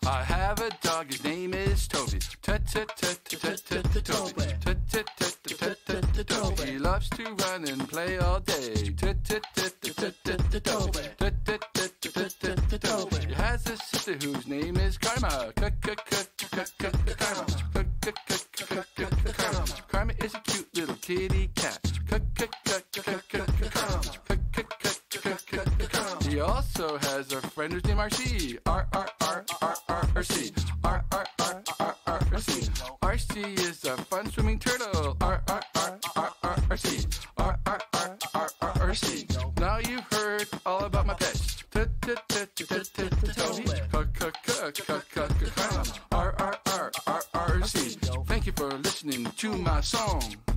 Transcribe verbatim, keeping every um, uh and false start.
I have a dog, his name is Toby. Tut-tut-tut-tut-tut-Toby. Tut-tut-tut-tut-tut-Toby. He loves to run and play all day. Tut-tut-tut-tut-tut-Toby. Tut-tut-tut-tut-tut-Toby. He has a sister whose name is Karma. Karma. Karma is a cute little kitty cat. He also has a friend whose name R C. R R R R R R C. R R R R R R C. R C is a fun swimming turtle. R R R R R R C. R R R R R R C. Now you've heard all about my pets. R R R R R R C. Thank you for listening to my song.